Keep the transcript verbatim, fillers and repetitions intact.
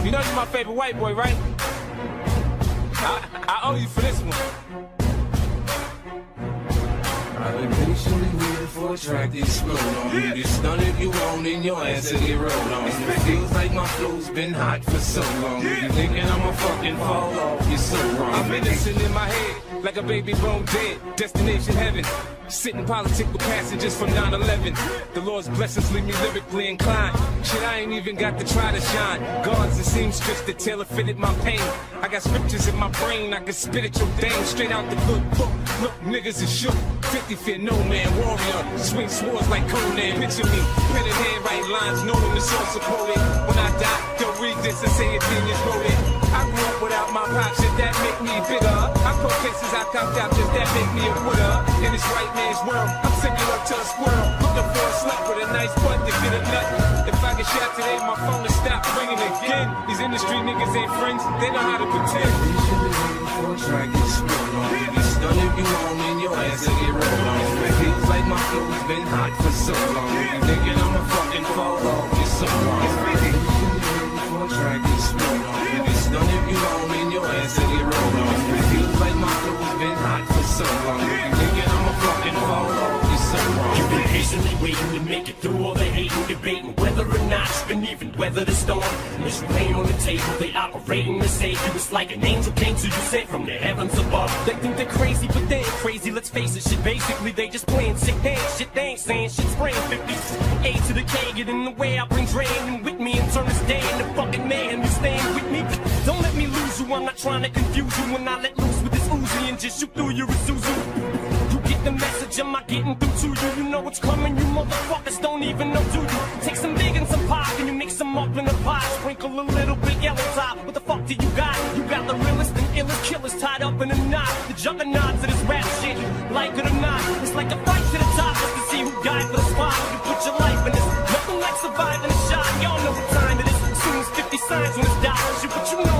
You know you're my favorite white boy, right? I, I owe you for this one. I've been patiently waiting for a track to explode on you. Get stunned if you want and your ass to get rolled on. It feels like my flow's been hot for so long. You thinking I'ma fucking fall off, you're so wrong. I'm innocent in my head, like a baby bone dead. Destination heaven, sitting political passengers from nine eleven. The Lord's blessings leave me lyrically inclined. Shit, I ain't even got to try to shine. Guards and seamstress that tailor fitted my pain. I got scriptures in my brain, I can spit at your dame straight out the good book. Look, niggas is shook. fifty feet, no man, warrior. Swing swords like Conan. Picture me, pen in hand, write lines, knowing the source of quoted. When I die, don't read this and say a genius wrote it. I grew up without my pop, shit that make me bitter. I quote cases I copped out, just that make me a quitter. In this white man's world, I'm similar to a squirrel. Looking for a slut with a nice butt to get a nut. If I get shot today, my phone will stop ringing again. These industry niggas ain't friends, they know how to pretend. Patiently waiting for a track to explode on you. Get stunned if you want and your ass to get rolled on. It feels like my flow's been hot for so long. You thinking I'ma fucking fall off, you're so wrong. Patiently waiting for a track to explode on you. Get stunned if you want and your ass to get rolled on. It feels like my flow's been hot for so long. You thinking I'ma fucking fall off, you're so wrong. You've been patiently waiting to make it through all the hate and debating whether or not you can even weather the storm. There's rain on the table, they operating to save you. It's like an angel came to you sent from the heavens above. They think they're crazy, but they ain't crazy, let's face it. Shit, basically they just playing sick hands. Shit, they ain't saying shit, spraying fifty. A to the K, get in the way, I bring drain and with me and turn this day into fucking mayhem. You staying with me? Don't let me lose you, I'm not trying to confuse you. When I let loose with this Uzi and just shoot through your Isuzu. You get the message, am I getting through to you? You know what's coming, you motherfuckers don't even know, do you? Take some big and some pop and you mix them up in a pot. Sprinkle a little bit yellow top. What the fuck do you got? You got the realest and illest killers tied up in a knot. The juggernauts of this rap shit, like it or not. It's like a fight to the top just to see who died for the spot. You put your life in this, nothing like surviving a shot. Y'all know what time it is. As soon as fifty signs when it's dollars, you, but you know